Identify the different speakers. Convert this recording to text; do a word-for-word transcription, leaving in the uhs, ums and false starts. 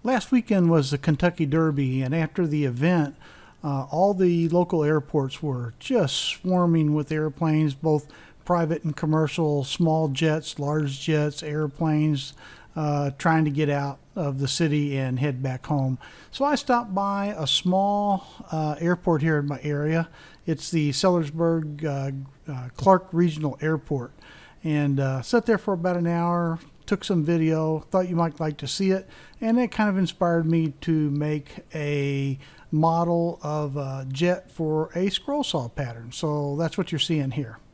Speaker 1: Last weekend was the Kentucky Derby, and after the event, uh, all the local airports were just swarming with airplanes, both private and commercial, small jets, large jets, airplanes, uh, trying to get out of the city and head back home. So I stopped by a small uh, airport here in my area. It's the Sellersburg uh, uh, Clark Regional Airport, and uh, sat there for about an hour, took some video, thought you might like to see it, and it kind of inspired me to make a model of a jet for a scroll saw pattern. So that's what you're seeing here.